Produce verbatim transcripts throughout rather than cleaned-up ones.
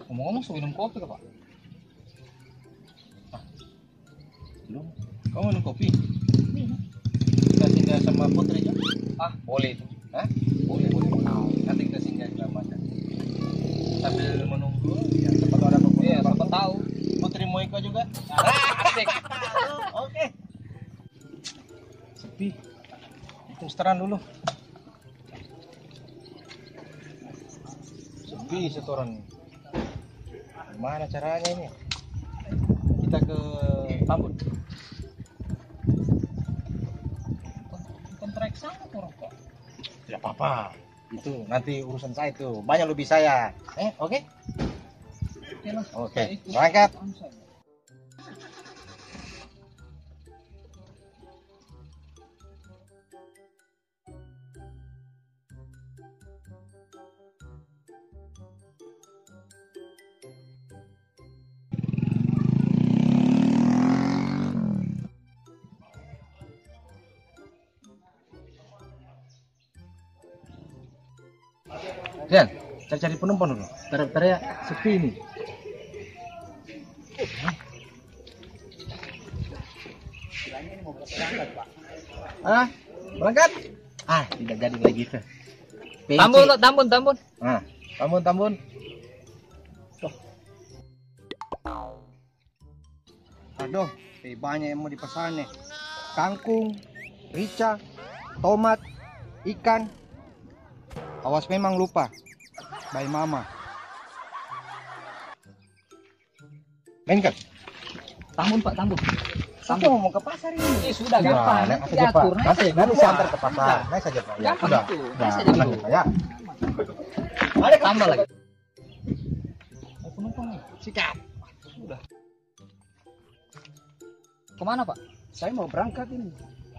Ngomong-ngomong, sudah minum kopi kah, Pak? Ah, belum. Kamu minum kopi? Kita singgah sama Putri aja. Ah, boleh itu. Hah? Boleh, boleh, boleh. Nanti kita singgah juga makan. Sambil menunggu, ya sempat ada apa? Iya, siapa tahu. Putri mau ikut juga? Asik. Oke. Sepi. Hitung setoran dulu. Sepi setoran. Gimana caranya ini? Kita ke Tambun. Bukan trek sana kurang, Pak. Tidak apa-apa. Itu nanti urusan saya tuh. Banyak lebih saya. Eh, oke? Oke lah. Oke. Saya ikut. Berangkat. Dan cari-cari penumpang dulu. Bentar-bentar ya, sepi ini. Ah, berangkat? Ah, tidak jadi lagi tuh. P C. Tambun, Pak, Tambun, Tambun. Ah, Tambun, Tambun. Tuh. Aduh, eh, banyak yang mau dipesan nih. Kangkung, rica, tomat, ikan. Awas memang lupa. By mama. Main kan? Tambun, Pak, Tambun. Sampai mau ke pasar ini. Ini sudah Nah, gampang. naik Nanti saja, Pak. diatur, naik Nanti, saja nanti dulu, saya Pak. antar ke pasar. Sudah. Naik saja, Pak. Ya, Gampang sudah. itu. Sudah, Naik saja tenang dulu. kita, ya. Ada tambah lagi. Mau penumpang nih. Sikat. Sudah. Kemana, Pak? Saya mau berangkat ini.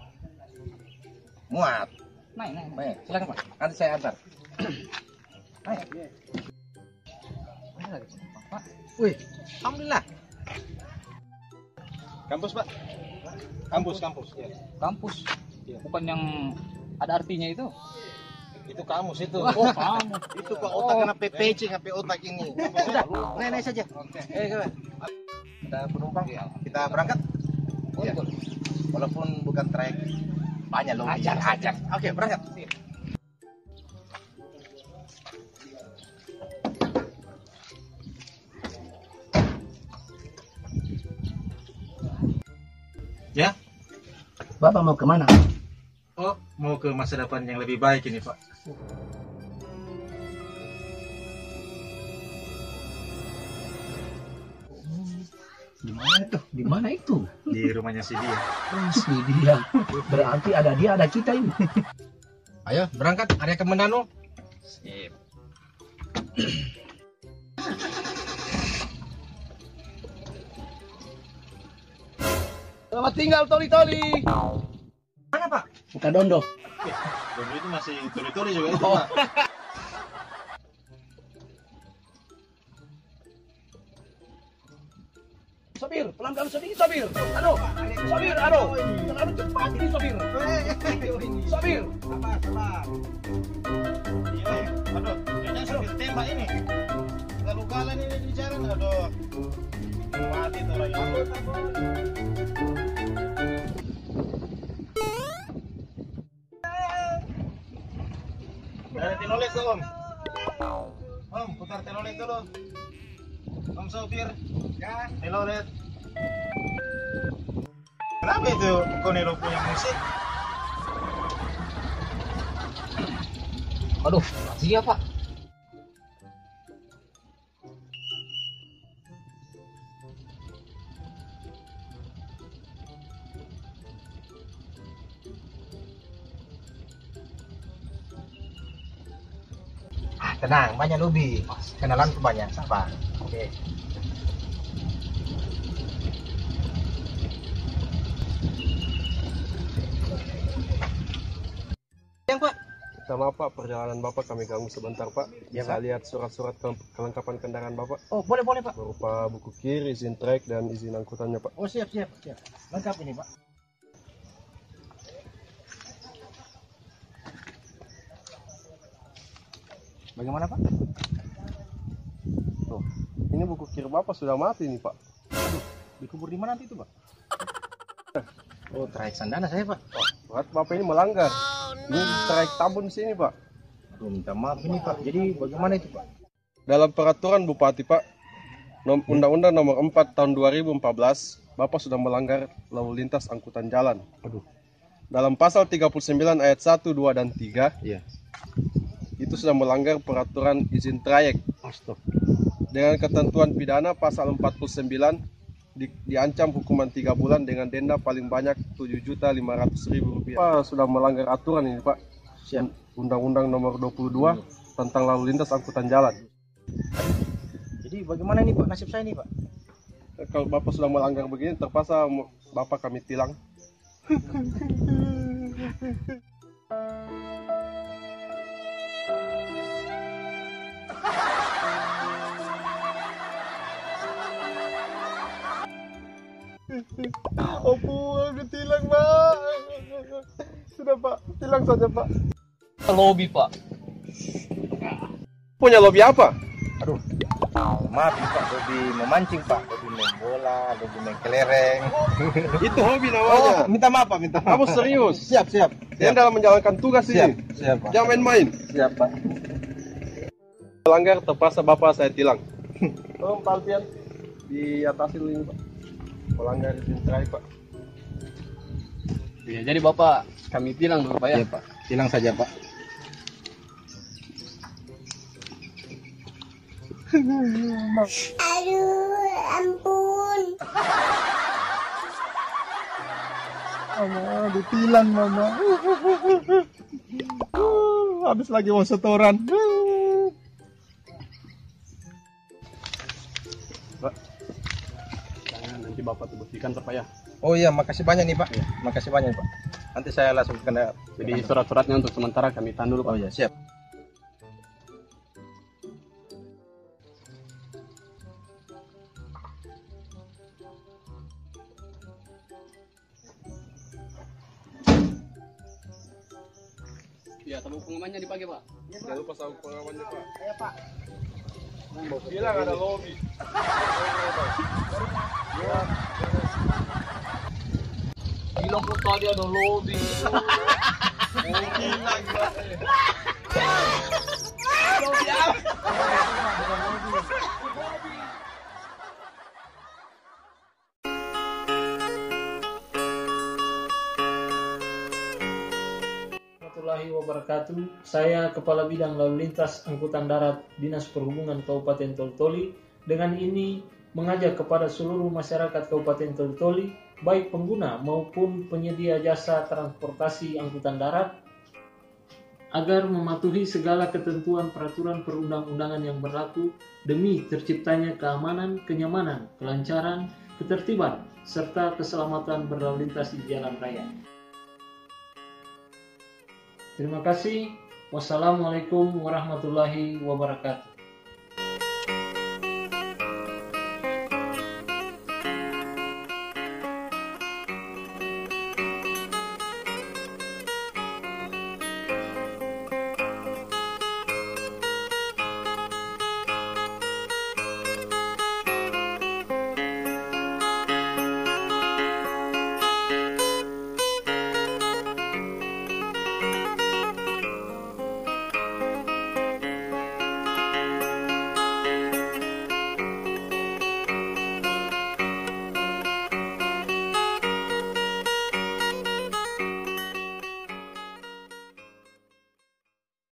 Muat. Naik, naik. Baik, silakan, Pak. Nanti saya antar. Ayo. Ada lagi penumpang, Pak. Wih, alhamdulillah. Kampus, Pak. Kampus, kampus. Ya. Kampus. Iya. Bukan yang ada artinya itu. Itu kamus itu. Oh, kamu. Itu kok otak kena P P C ngapain otak ini. Sudah, naik-naik saja. Oke. Eh, coba. Ada penumpang. Kita berangkat. Boleh, Iya. boleh. Walaupun bukan trek banyak loh. Ajak, ajak. Oke, berangkat. Ya, Bapak mau kemana? oh mau ke masa depan yang lebih baik ini, Pak. Di mana itu? Di mana itu? Di rumahnya si dia. Pasti dia. Berarti ada dia, ada kita ini. Ayo berangkat, area ke Menano. Sip. Selamat tinggal Toli-Toli. Mana, Pak? Buka dondo. Dulu itu masih tuli-tuli juga itu, Oh. Pak. Sobir, pelan-pelan sedikit Sobir. Aduh, Sobir, aduh. Terlalu cepat ini Sobir. Sobir. Sabar, sabar. Iya, aduh, jangan sambil tembak ini. Lalu kalian ini bicara, aduh. Mati tuh lagi. Dari tinoles tuh, Om. Om, putar tinoles dulu. Om sopir. Ya, tinoles. Kenapa itu Konelo punya musik? Aduh, rahasia, Pak. Ah, tenang, banyak lobby. Kenalan tuh banyak, sabar. Oke. Yang, Pak. Sama Pak, perjalanan Bapak kami ganggu sebentar Pak. Ya, Bisa Pak. lihat surat-surat ke- kelengkapan kendaraan Bapak Oh, boleh, boleh, Pak. berupa buku kir, izin trek dan izin angkutannya Pak. Oh, siap, siap, siap. Lengkap ini, Pak. Bagaimana, Pak? Tuh. Ini buku kir Bapak sudah mati nih, Pak. Dikubur di mana nanti itu, Pak? Oh, trayek Sandana saya, Pak. Berarti Bapak ini melanggar. Ini trayek Tambun di sini, Pak. Aduh, minta maaf ini, Pak. Jadi bagaimana itu, Pak? Dalam peraturan Bupati, Pak, nom- Undang-Undang Nomor empat Tahun dua ribu empat belas, Bapak sudah melanggar lalu lintas angkutan jalan. Aduh. Dalam pasal tiga puluh sembilan ayat satu, dua, dan tiga, Iya. itu sudah melanggar peraturan izin trayek. Astagfirullah. Dengan ketentuan pidana pasal empat puluh sembilan, di- diancam hukuman tiga bulan dengan denda paling banyak tujuh juta lima ratus ribu rupiah. Pak sudah melanggar aturan ini, Pak. Siap. Undang-Undang Nomor dua puluh dua tentang lalu lintas angkutan jalan. Jadi bagaimana ini, Pak? Nasib saya ini, Pak? Kalau Bapak sudah melanggar begini, terpaksa mo- Bapak kami tilang. Opo, aku tilang, Pak. Sudah, Pak. Tilang saja, Pak. Lobby, Pak. Punya lobby apa? Aduh. Maaf, Pak. Hobi memancing, Pak. Hobi main bola, hobi main kelereng. Itu hobi namanya. minta maaf, Pak. Minta maaf. Kamu serius? Siap, siap. Yang dalam menjalankan tugas Siap, ini. siap, Pak. Jangan main-main. Siap, Pak. Melanggar terpaksa Bapak saya tilang. Tolong Pak Alfian diatasi dulu ini, Pak. Melanggar izin trayek, Pak. Ya, jadi Bapak kami tilang dulu, Pak ya. Iya, Pak. Tilang saja, Pak. Aduh, ampun. Mama, ditilang, Mama. Habis lagi mau setoran. Pak, jangan nanti Bapak tuh buktikan Pak ya. Oh iya, makasih banyak nih, Pak. Makasih banyak, Pak. Nanti saya langsung ke kendaraan. Jadi surat-suratnya untuk sementara kami tahan dulu Pak. Oh iya, siap. Ya, tabung pengamannya dipakai, Pak. Jangan lupa sabuk pengamannya, Pak. Iya, Pak. Bilang ada lobby. Bilang kok tadi ada lobby. Warahmatullahi wabarakatuh. Saya Kepala Bidang Lalu Lintas Angkutan Darat Dinas Perhubungan Kabupaten Toltoli. Dengan ini mengajak kepada seluruh masyarakat Kabupaten Toltoli, baik pengguna maupun penyedia jasa transportasi angkutan darat, agar mematuhi segala ketentuan peraturan perundang-undangan yang berlaku demi terciptanya keamanan, kenyamanan, kelancaran, ketertiban, serta keselamatan berlalu lintas di jalan raya. Terima kasih. Wassalamualaikum warahmatullahi wabarakatuh.